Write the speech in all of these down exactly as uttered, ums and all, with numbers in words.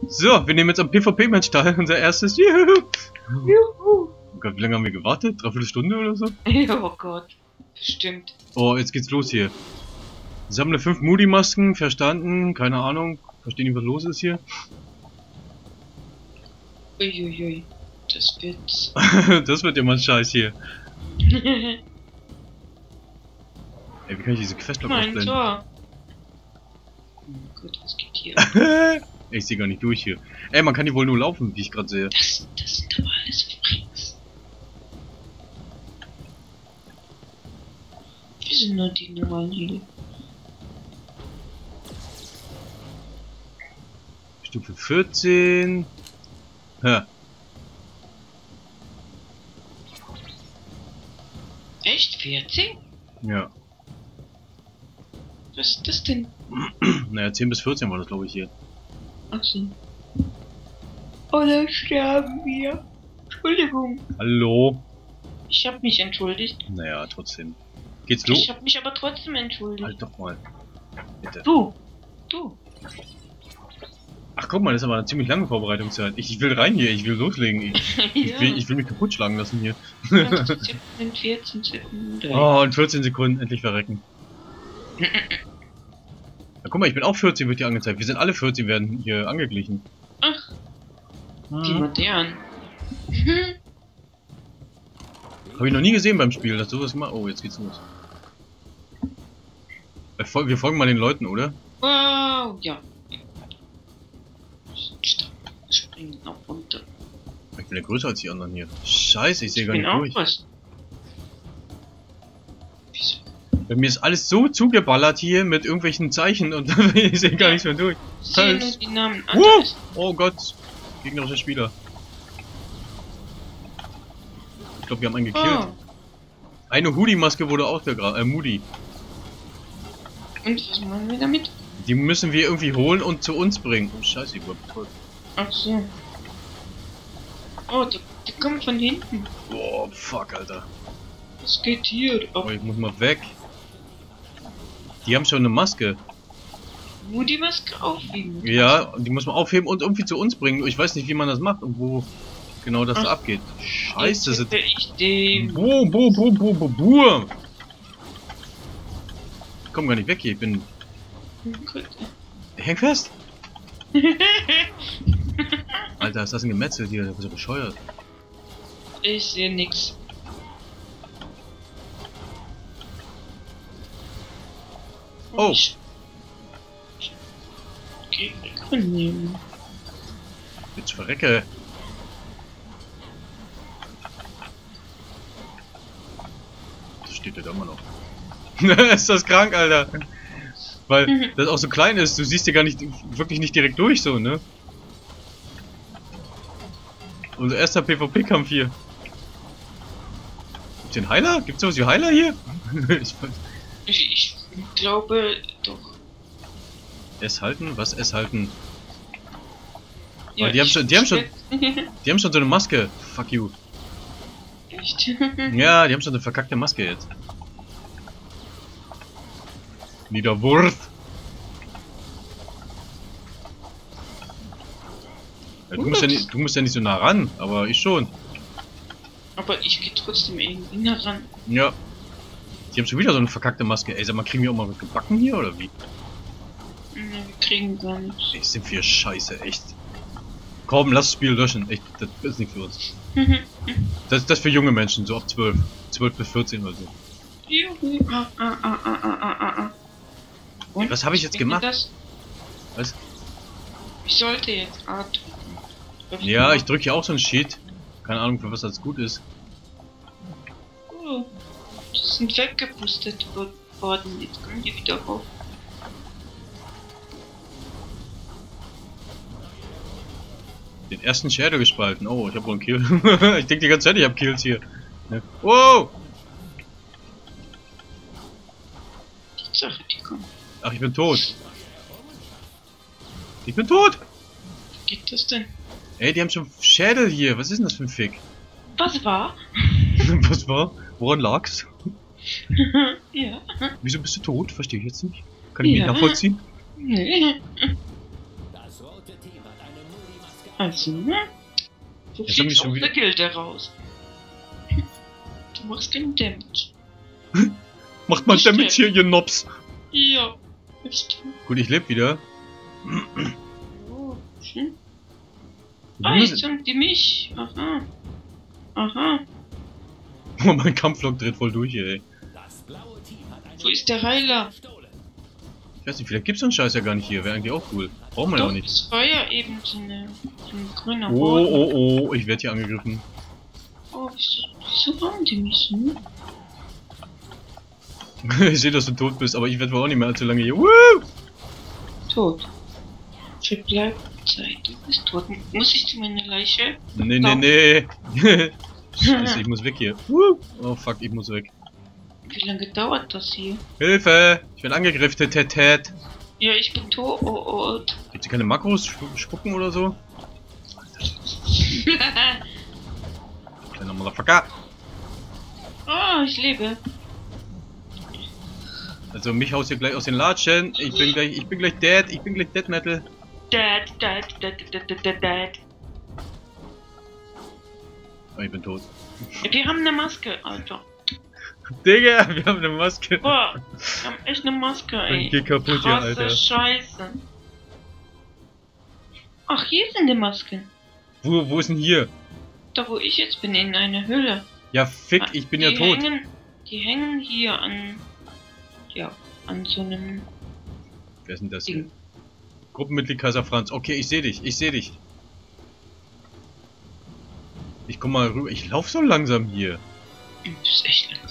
So, wir nehmen jetzt am PvP-Match teil, unser erstes. Juhu! Juhu! Oh Gott, wie lange haben wir gewartet? Dreiviertel Stunde oder so? Oh Gott, bestimmt. Oh, jetzt geht's los hier. Sammle fünf Moody-Masken, verstanden, keine Ahnung. Verstehen nicht, was los ist hier. Uiuiui, das wird's. Das wird ja mal ein Scheiß hier. Ey, wie kann ich diese Quest noch Mein ausblenden? Tor. Oh Gott, was geht hier? Ich sehe gar nicht durch hier. Ey, man kann die wohl nur laufen, wie ich gerade sehe. Das, das sind aber alles Freaks. Wir sind nur die normalen Heal. Stufe vierzehn. Ha. Echt? vierzehn? Ja. Was ist das denn? Naja, zehn bis vierzehn war das, glaube ich, hier. Achso. Oh, da sterben wir. Entschuldigung. Hallo? Ich hab mich entschuldigt. Naja, trotzdem. Geht's los? Ich hab mich aber trotzdem entschuldigt. Halt doch mal. Bitte. Du. Du. Ach guck mal, das ist aber eine ziemlich lange Vorbereitungszeit. Ich, ich will rein hier, ich will loslegen. Ich, ich, Ja. will, ich will mich kaputt schlagen lassen hier. In vierzehn Sekunden. Oh, in vierzehn Sekunden endlich verrecken. Ja, guck mal, ich bin auch vierzehn, wird hier angezeigt. Wir sind alle vierzehn, werden hier angeglichen. Ach, die Hm. modernen. Habe ich noch nie gesehen beim Spiel, dass sowas gemacht. Oh, jetzt geht's los. Wir fol- wir folgen mal den Leuten, oder? Wow, ja. Springen auch runter. Ich bin ja größer als die anderen hier. Scheiße, ich sehe Ich gar bin nicht auch durch. was. Wieso? Bei mir ist alles so zugeballert hier mit irgendwelchen Zeichen und ich sehe gar nichts mehr durch. Sehen nur die Namen an. Uh! Oh Gott, gegnerischer Spieler. Ich glaube, wir haben einen gekillt. Oh. Eine Hoodie-Maske wurde auch der Gra äh, Moody. Und was machen wir damit? Die müssen wir irgendwie holen und zu uns bringen. Oh Scheiße, ich wurde voll. Ach so. Oh, die, die kommen von hinten. Boah, fuck, Alter. Was geht hier? Oh, Oh, ich muss mal weg. Die haben schon eine Maske. wo die Maske aufwiegen. Ja, die muss man aufheben und irgendwie zu uns bringen. Ich weiß nicht, wie man das macht und wo genau das Ach. da abgeht. Scheiße, Jetzt sind. hätte ich den. Bo, bo, bo, bo, bo, bo. Ich komm gar nicht weg hier, ich bin. Häng fest! Alter, ist das ein Gemetzel hier? Das ist so bescheuert. Ich sehe nix. Oh. Ich geh wegnehmen. Jetzt verrecke. Das steht ja da immer noch. Ist das krank, Alter? Weil das auch so klein ist, du siehst ja gar nicht, wirklich nicht direkt durch, so, ne? Unser erster PvP-Kampf hier. Gibt's den Heiler? Gibt's sowas wie Heiler hier? Ich weiß- Ich, ich glaube doch. S halten? Was S halten? Ja, Aber die haben ich- schon- die haben schon- Die haben schon so eine Maske. Fuck you. Echt? Ja, die haben schon eine verkackte Maske jetzt. Niederwurf. Ja, du, musst ja nicht, du musst ja nicht so nah ran, aber ich schon. Aber ich gehe trotzdem irgendwie nah ran. Ja. Die haben schon wieder so eine verkackte Maske. Ey, sag mal, kriegen wir auch mal was gebacken hier oder wie? Ja, wir kriegen gar nichts. Ey, sind wir scheiße, echt. Komm, lass das Spiel löschen. Echt, das ist nicht für uns. Das das ist für junge Menschen, so ab zwölf. zwölf bis vierzehn oder so. Juhu. Ah, ah, ah, ah, ah, ah, ah. Und? Was habe ich jetzt Bringt mir gemacht? Das? Was? Ich sollte jetzt A drücken. Ja, ich drücke hier auch so ein Sheet. Keine Ahnung, für was das gut ist. Oh, die sind weggepustet worden. Jetzt kommen die wieder hoch. Den ersten Shadow gespalten. Oh, ich habe wohl einen Kill. Ich denke die ganze Zeit, ich habe Kills hier. Ne? Wow! Die Sache, die kommen. Ach, ich bin tot. Ich bin tot! Wie geht das denn? Ey, die haben schon Schädel hier. Was ist denn das für ein Fick? Was war? Was war? Woran lag's? Ja. Wieso bist du tot? Verstehe ich jetzt nicht. Kann ich Ja. mich nachvollziehen? Nee. Das rote Team Also, ne? Du Jetzt haben die fliegst schon aus wieder- der Gilde raus. Du machst den Damage. Macht mal Ich damit sterb. hier, ihr Nobs. Ja. Ist Gut, ich lebe wieder. oh, schön. Wir Ah, jetzt müssen- sind die mich. Aha. Aha. Oh, mein Kampflog dreht voll durch hier, ey. Wo ist der Heiler? Ich weiß nicht, vielleicht gibt's so einen Scheiß ja gar nicht hier. Wäre eigentlich auch cool. Brauchen wir ja Doch, auch nicht. das war ja eben so eine, so ein grüner Oh, Orden. oh, oh, ich werde hier angegriffen. Oh, wieso, wieso haben die mich so? Ich sehe, dass du tot bist, aber ich werde wohl auch nicht mehr allzu lange hier. Woo! Tot. Verbleibt Zeit. Du bist tot. Muss ich zu meiner Leiche? Nee, nee, Doch. nee. Scheiße, ich muss weg hier. Woo! Oh fuck, ich muss weg. Wie lange dauert das hier? Hilfe! Ich werde angegriffen, tät, tät. Ja, ich bin tot. Oh, oh. Gibt's hier keine Makros sp spucken oder so? Kleiner Motherfucker. oh, ich lebe. Also mich haust hier gleich aus den Latschen. Ich bin gleich, ich bin gleich dead. Ich bin gleich Dead Metal. Dad, dad, dad, dad, dad, dad, dad. Oh, ich bin tot. Wir haben eine Maske, Alter. Digga, wir haben eine Maske. Boah, wir haben echt eine Maske, ey. Geh kaputt hier, Krasse Alter. Scheiße. Ach, hier sind die Masken. Wo, wo ist denn hier? Da, wo ich jetzt bin, in einer Höhle. Ja, fick, ich bin die ja tot. Hängen, die hängen hier an, ja, an so einem Wer ist denn das hier? Ding. Gruppenmitglied Kaiser Franz. Okay, ich sehe dich, ich sehe dich. Ich komm mal rüber. Ich lauf so langsam hier. Das ist echt langsam.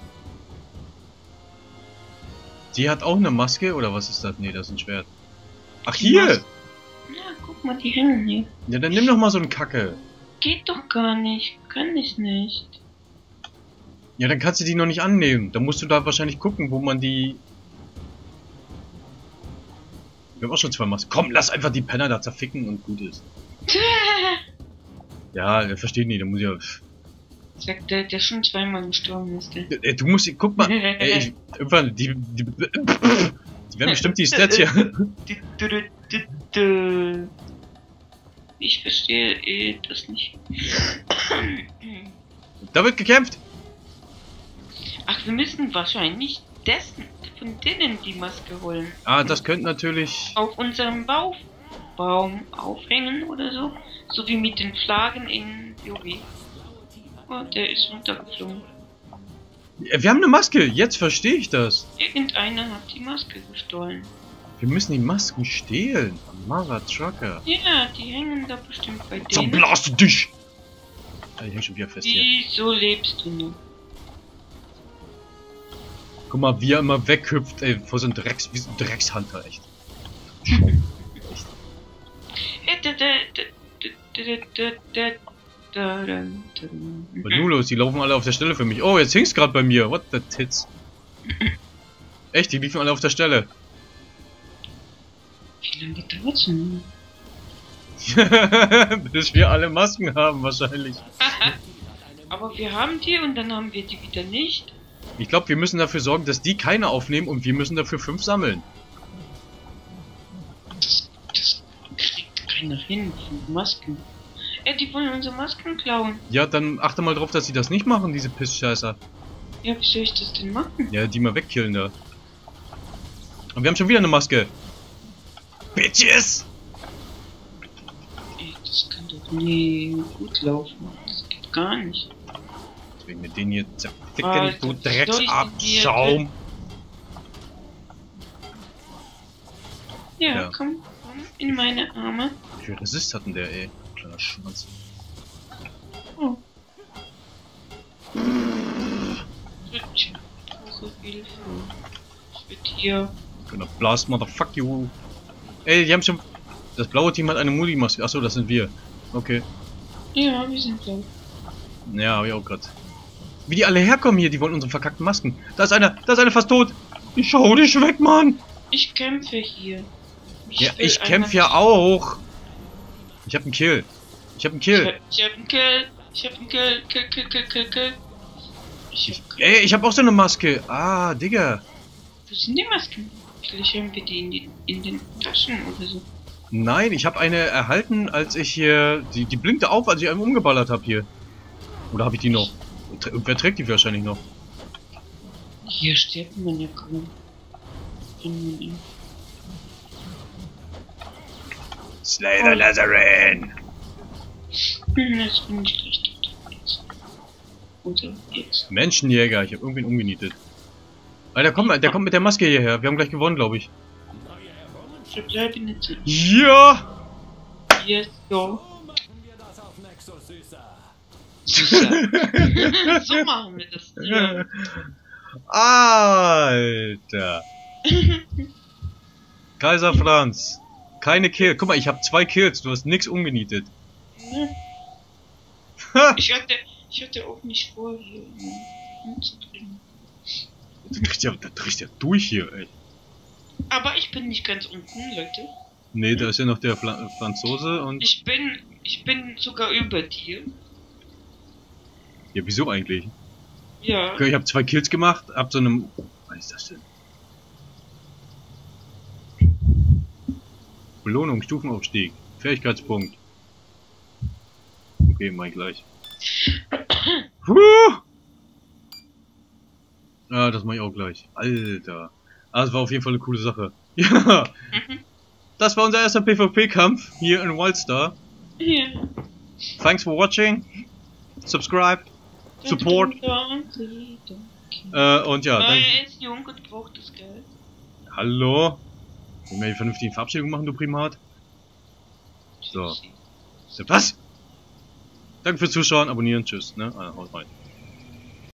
Die hat auch eine Maske oder was ist das? Nee, das ist ein Schwert. Ach, Die hier! Mas- Ja, guck mal, die hängen hier. Ja, dann nimm doch mal so einen Kacke. Geht doch gar nicht. Kann ich nicht. Ja, dann kannst du die noch nicht annehmen. Dann musst du da wahrscheinlich gucken, wo man die... Wir haben auch schon zwei Masken. Komm, lass einfach die Penner da zerficken und gut ist. Ja, er versteht nicht, da muss ich ja... Sagt der, der schon zweimal gestorben ist. Der. Ey, du musst... Guck mal, ey, ich, irgendwann, die... Die, die werden bestimmt die Stats hier... Du, du, du, du, du. Ich verstehe eh das nicht. Da wird gekämpft! Ach, wir müssen wahrscheinlich dessen, von denen die Maske holen. Ah, das könnte natürlich... Auf unserem Bau Baum aufhängen oder so. So wie mit den Flaggen in Yogi. Oh, der ist runtergeflogen. Wir haben eine Maske, jetzt verstehe ich das. Irgendeiner hat die Maske gestohlen. Wir müssen die Masken stehlen. Amara Trucker. Ja, die hängen da bestimmt bei denen. Zerblaste dich! Ah, ich häng schon wieder fest hier. Wieso lebst du nur? Guck mal, wie er immer weghüpft, ey, vor so einem Drecks, wie so ein Dreckshunter, echt. Was ist nun los? Die laufen alle auf der Stelle für mich. Oh, jetzt hing's gerade bei mir. What the tits? Echt, die liefen alle auf der Stelle. Wie lange dauert's denn? Bis wir alle Masken haben, wahrscheinlich. Aber wir haben die und dann haben wir die wieder nicht. Ich glaube, wir müssen dafür sorgen, dass die keine aufnehmen und wir müssen dafür fünf sammeln. Das, das kriegt keiner hin, fünf Masken. Ja, die wollen unsere Masken klauen. Ja, dann achte mal drauf, dass sie das nicht machen, diese Pissscheißer. Ja, wie soll ich das denn machen? Ja, die mal wegkillen da. Und wir haben schon wieder eine Maske. Bitches! Ey, das kann doch nie gut laufen. Das geht gar nicht. Deswegen mit denen hier zerficken, Alter, du was soll ich denn hier Drecksabschaum. Ja, Ja. komm, komm in meine Arme. Wie viel Resist hatten der, ey? Kleiner Schwanz. Oh. Ich brauche Hilfe. Ich wird hier. Gonna blast, motherfuck you. Ey, die haben schon... Das blaue Team hat eine Moody-Maske. Achso, das sind wir. Okay. Ja, wir sind blau. Ja, hab ich auch grad. Wie die alle herkommen hier, die wollen unsere verkackten Masken. Da ist einer, da ist einer fast tot. Ich schau dich weg, Mann. Ich kämpfe hier. Ja, will ich einmal- kämpfe ja auch. Ich hab einen Kill. Ich hab einen Ich Kill. hab, ich hab einen Kill. Ich hab einen Kill. Kill, Kill, Kill, Kill, Kill. Ich hab Ey, ich hab auch so eine Maske. Ah, Digga. Wo sind die Masken? Vielleicht haben wir die in, die in den Taschen oder so. Nein, ich habe eine erhalten, als ich hier... Die, die blinkte auf, als ich einen umgeballert habe hier. Oder habe ich die noch? Wer trägt die wahrscheinlich noch? Hier stirbt man ja kaum. Slayer Lazarin! Das bin ich richtig. Oder jetzt. Menschenjäger, ich habe irgendwen umgenietet. Alter, komm mal, der kommt mit der Maske hierher. Wir haben gleich gewonnen, glaube ich. Verbleibe nicht. Ja! Yes, go. So machen wir das. Ja. Alter! Kaiser Franz. Keine Kill. Guck mal, ich habe zwei Kills. Du hast nix umgenietet. ich, hatte, ich hatte auch nicht vor, hier umzubringen. Das bricht ja, das bricht ja durch hier, ey. Aber ich bin nicht ganz unten, Leute. Nee, da ist ja noch der Fla Franzose und... Ich bin, ich bin sogar über dir. Ja, wieso eigentlich? Ja. Okay, ich habe zwei Kills gemacht, ab so einem... Was ist das denn? Belohnung, Stufenaufstieg, Fähigkeitspunkt. Okay, mach ich gleich. Huh! Ja, das mach ich auch gleich. Alter. Ah, das war auf jeden Fall eine coole Sache. Ja! Das war unser erster PvP-Kampf hier in Wildstar. Ja. Thanks for watching. Subscribe. Support. Äh, und ja, dann... Er ist jung und braucht das Geld. Hallo? Wollen wir eine vernünftige Verabschiedung machen, du Primat? So. Was? Danke fürs Zuschauen, abonnieren, tschüss, ne? Ah, haut rein.